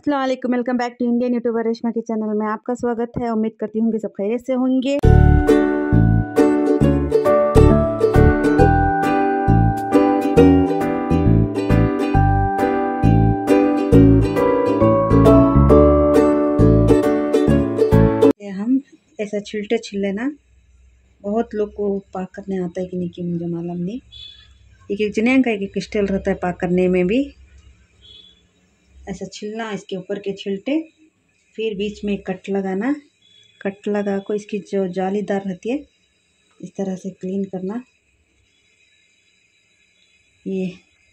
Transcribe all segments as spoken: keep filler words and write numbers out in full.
अस्सलाम वालेकुम, welcome back to Indian YouTuber Reshma के चैनल में आपका स्वागत है। उम्मीद करती हूँ कि सब खैरियत से होंगे। हम ऐसा छिलटे छिल लेना। बहुत लोग को पाक करने आता है कि नहीं कि मुझे मालूम नहीं। एक एक जने का एक एक स्टाइल रहता है पाक करने में भी। ऐसा छिलना, इसके ऊपर के छिलटे, फिर बीच में कट लगाना। कट लगा को इसकी जो जालीदार रहती है इस तरह से क्लीन करना। ये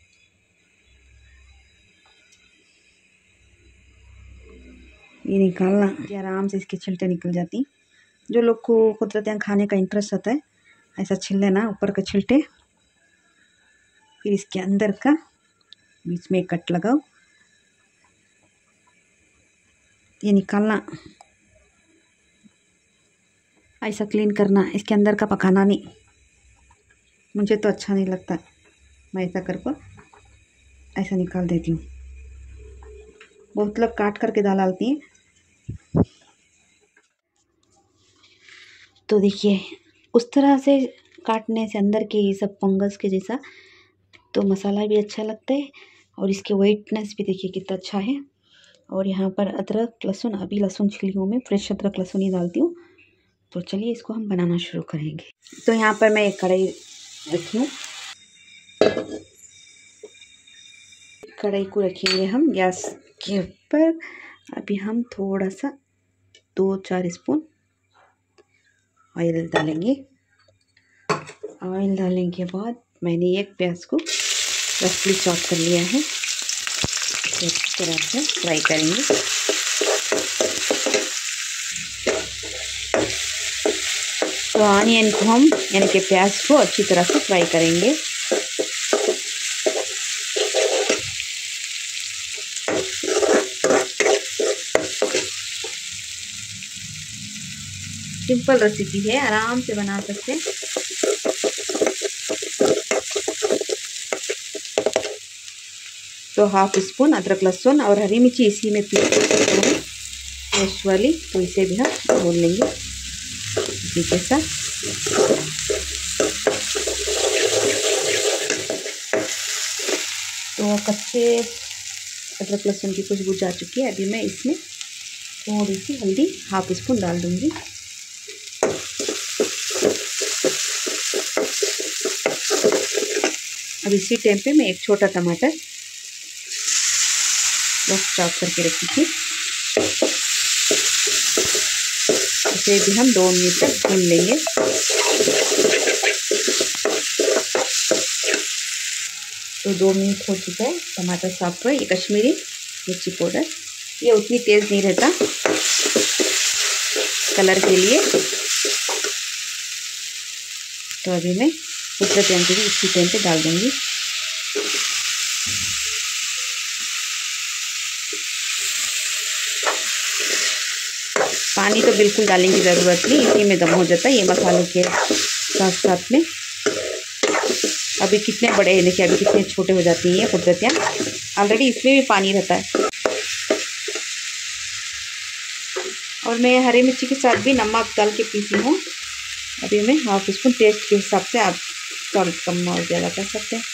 ये निकालना, ये आराम से इसके छिलटे निकल जाती। जो लोग को कुदरतियाँ खाने का इंटरेस्ट होता है ऐसा छिल लेना ऊपर का छिलटे। फिर इसके अंदर का बीच में कट लगाओ, ये निकालना। ऐसा क्लीन करना, इसके अंदर का पकाना नहीं। मुझे तो अच्छा नहीं लगता, मैं ऐसा कर को ऐसा निकाल देती हूँ। बहुत लोग काट करके दाल डालती हैं। तो देखिए उस तरह से काटने से अंदर के ये सब फंगस के जैसा तो मसाला भी अच्छा लगता है और इसके वाइटनेस भी देखिए कितना अच्छा है। और यहाँ पर अदरक लहसुन, अभी लहसुन छिली हूँ मैं, फ्रेश अदरक लहसुन ही डालती हूँ। तो चलिए इसको हम बनाना शुरू करेंगे। तो यहाँ पर मैं एक कढ़ाई रखी हूँ। कढ़ाई को रखेंगे हम गैस के ऊपर। अभी हम थोड़ा सा दो चार स्पून ऑयल डालेंगे। ऑयल डालने के बाद मैंने एक प्याज को रफली चॉप कर लिया है, इस तरह से फ्राई करेंगे। तो ऑनियन को हम यानी कि प्याज को अच्छी तरह से फ्राई करेंगे। सिंपल रेसिपी है, आराम से बना सकते हैं। तो हाफ स्पून अदरक लहसुन और हरी मिर्ची इसी में पीस है फ्रेश वाली, तो इसे भी हम भून लेंगे इसी के साथ। तो कच्चे अदरक लहसुन की खुशबू जा चुकी है। अभी मैं इसमें थोड़ी सी हल्दी हाफ स्पून डाल दूंगी। अब इसी टाइम पे मैं एक छोटा टमाटर बस चॉप करके रखी थी, इसे भी हम दो मिनट तक भून लेंगे। तो दो मिनट हो चुका है, टमाटर सॉफ्ट हुआ। ये कश्मीरी मिर्ची पाउडर, ये उतनी तेज़ नहीं रहता, कलर के लिए। तो अभी मैं कुदरती अंक भी इसी टाइम पे डाल दूँगी। पानी तो बिल्कुल डालने की ज़रूरत नहीं, इसी में दम हो जाता है ये मसालों के साथ साथ में। अभी कितने बड़े हैं देखिए, अभी कितने छोटे हो जाती हैं कुदरतियाँ। ऑलरेडी इसमें भी पानी रहता है। और मैं हरी मिर्ची के साथ भी नमक डाल के पीसी हूँ। अभी मैं हाफ स्पून, टेस्ट के हिसाब से आप थोड़ा कम और ज़्यादा कर सकते हैं।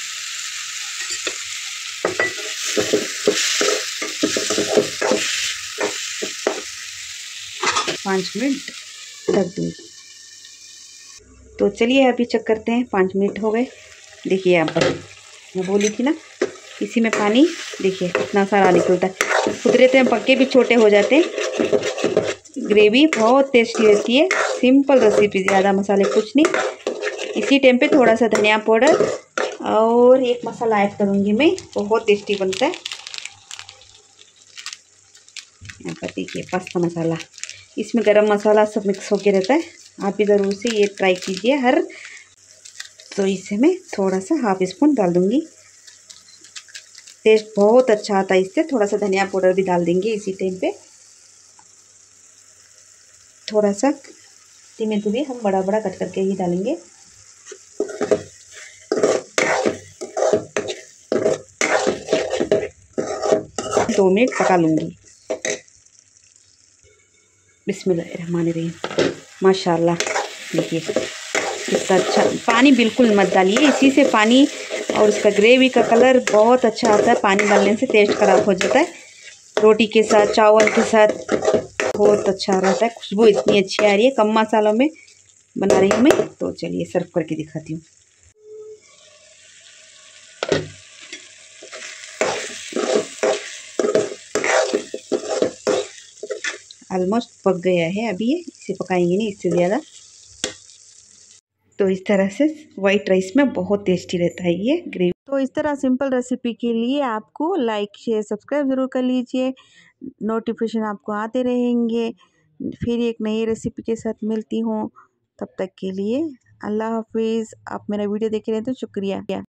पाँच मिनट ढक दूँगी। तो चलिए अभी चेक करते हैं। पाँच मिनट हो गए। देखिए यहाँ पर मैं बोली थी ना, इसी में पानी देखिए कितना सारा निकलता है। कुदरती में पक्के भी छोटे हो जाते हैं। ग्रेवी बहुत टेस्टी रहती है, सिंपल रेसिपी, ज़्यादा मसाले कुछ नहीं। इसी टाइम पे थोड़ा सा धनिया पाउडर और एक मसाला ऐड करूँगी मैं, बहुत टेस्टी बनता है। यहाँ पर देखिए पास्ता मसाला, इसमें गरम मसाला सब मिक्स होके रहता है। आप भी ज़रूर से ये ट्राई कीजिए हर। तो इसे मैं थोड़ा सा हाफ स्पून डाल दूँगी, टेस्ट बहुत अच्छा आता है इससे। थोड़ा सा धनिया पाउडर भी डाल देंगे इसी टाइम पे। थोड़ा सा धीमे धीमे हम बड़ा बड़ा कट करके ही डालेंगे। दो मिनट पका लूँगी। बिस्मिल्लाहिर्रहमानिर्रहीम। माशाल्लाह देखिए कितना अच्छा। पानी बिल्कुल मत डालिए, इसी से पानी और उसका ग्रेवी का कलर बहुत अच्छा आता है। पानी डालने से टेस्ट ख़राब हो जाता है। रोटी के साथ, चावल के साथ बहुत अच्छा रहता है। खुशबू इतनी अच्छी आ रही है। कम मसालों में बना रही हूँ मैं। तो चलिए सर्व करके दिखाती हूँ। ऑलमोस्ट पक गया है। अभी ये इसे पकाएंगे नहीं इससे ज़्यादा। तो इस तरह से वाइट राइस में बहुत टेस्टी रहता है ये ग्रेवी। तो इस तरह सिंपल रेसिपी के लिए आपको लाइक शेयर सब्सक्राइब ज़रूर कर लीजिए। नोटिफिकेशन आपको आते रहेंगे। फिर एक नई रेसिपी के साथ मिलती हूँ। तब तक के लिए अल्लाह हाफिज़। आप मेरा वीडियो देख रहे हैं तो शुक्रिया।